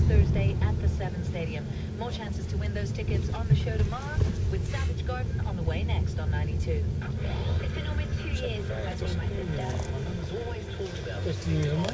Thursday at the Seven Stadium. More chances to win those tickets on the show tomorrow, with Savage Garden on the way next on 92. It's been almost 2 years since I've seen my sister. Always talked about